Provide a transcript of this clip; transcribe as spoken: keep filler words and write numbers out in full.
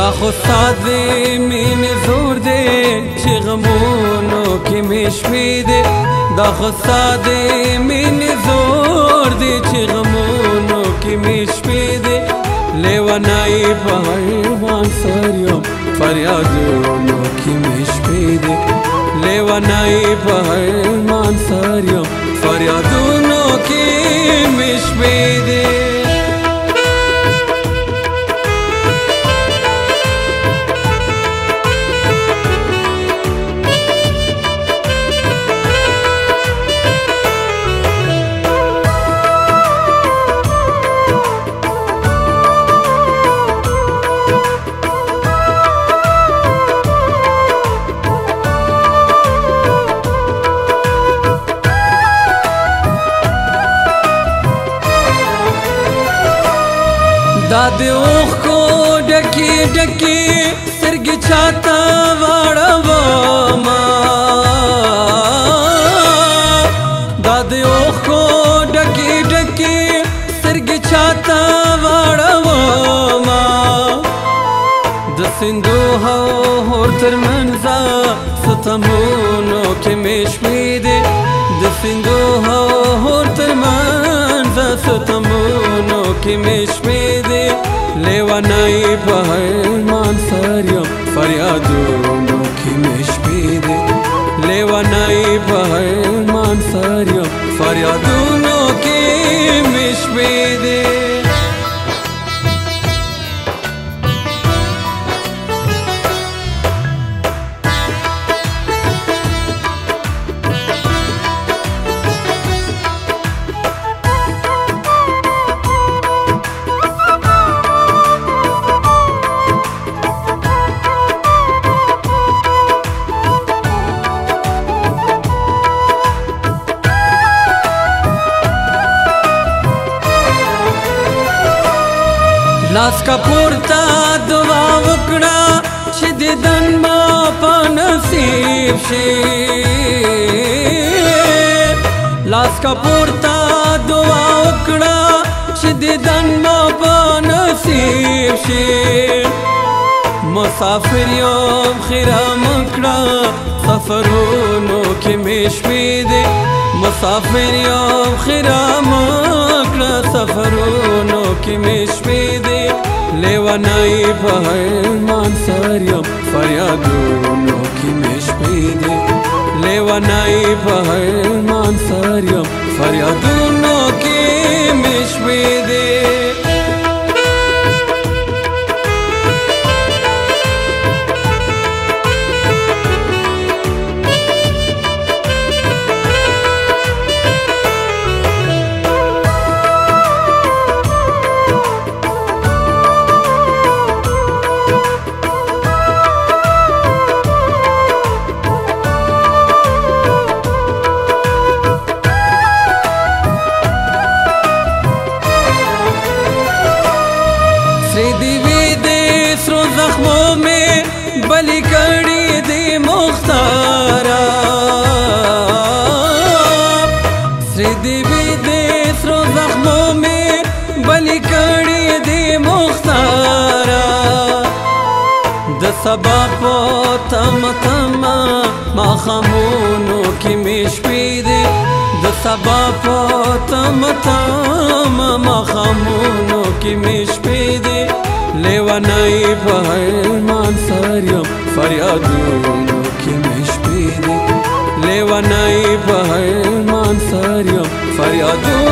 دا خو ستا دی مینې زور دی چې غمونو کې مې شپې دی دا خو ستا دی مینې زور دی چې غمونو کې مې شپې دی لیونی په حیوان سر یم فریادونو کې مې شپې دی لیونی په حیوان سر یم فریادونو کې مې شپې دی دا د اوښکو ډکې ډکې سترګې چاته واړومه دا د اوښکو ډکې ډکې سترګې چاته واړومه د سیندو هور تر منځه ستمونو کې مې شپې دی د سیندو هور تر منځه ستمونو کې مې شپې دی لیونی په حیوان سر یم فریادونو کې مې شپې دی لیونی په حیوان سر یم فریادونو کې مې شپې دی لاس کا پورتا دعا وکړه چې دیدن ما په نصیب شي لاس کا پورتا دعا وکړه چې دیدن ما په نصیب شي مسافر یم خیرام کړه سفرونو کې مې شپې دی مسافر یم خیرام کړه سفرونو کې مې شپې دی لیونی په حیوان سر یم فریادونو کې مې شپې دی لیونی په حیوان سر یم فریادونو کې مې شپې دی بلی کړي دی مختارا سری دیوی دی سرو زخمو میں بلی کړي دی مختارا د سبا په تم تم ما خمونو کې مې شپې دی د سبا په تم تم ما خمونو کې مې شپې دی لیونی په حیوان سر یم فریادونو کې مې شپې دی لیونی په حیوان سر یم فریادونو